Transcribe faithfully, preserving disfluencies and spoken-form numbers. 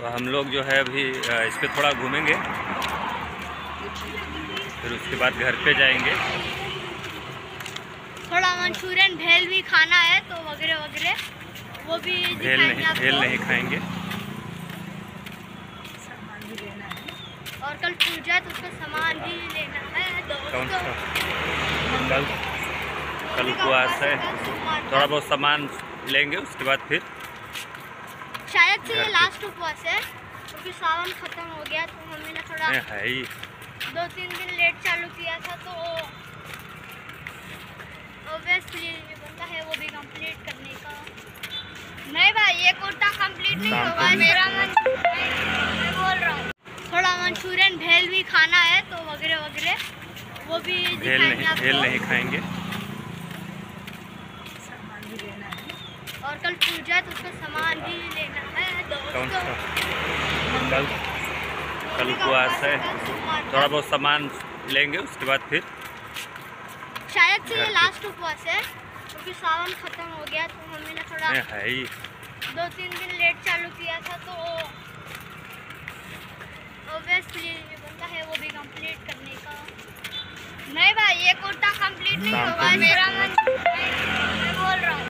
तो हम लोग जो है अभी इस पर थोड़ा घूमेंगे, फिर उसके बाद घर पे जाएंगे। थोड़ा मंचूरियन भेल भी खाना है तो वगैरह वगैरह वो भी भेल नहीं भेल नहीं खाएंगे। और कल पूजा तो उसका सामान भी लेना है कौन सा? दोस्तों। कल कल उपवास है, थोड़ा बहुत सामान लेंगे, उसके बाद फिर शायद से ये घर पे। लास्ट उपवास है क्योंकि सावन खत्म हो गया तो मम्मी ने थोड़ा है ही दो तीन दिन लेट चालू किया था तो ऑब्वियसली बनता है वो भी कंप्लीट करने का। नहीं भाई ये कोटा कंप्लीट नहीं होगा, मेरा मन मैं बोल रहा हूँ। थोड़ा मंचूरियन भेल भी खाना है तो वगैरह वगैरह वो भी भेल नहीं भेल नहीं खाएंगे। और कल पूजा तो उसका सामान भी लेना है कौन सा? दोस्तों। कल कल उपवास है, थोड़ा बहुत सामान लेंगे, उसके बाद फिर शायद से ये घर पे। लास्ट उपवास है क्योंकि सावन खत्म हो गया तो मम्मी ने थोड़ा है ही दो तीन दिन लेट चालू किया था तो ऑब्वियसली बनता है वो भी कंप्लीट करने का। नहीं भाई ये कोटा कंप्लीट नहीं होगा, मेरा मन मैं बोल रहा हूँ।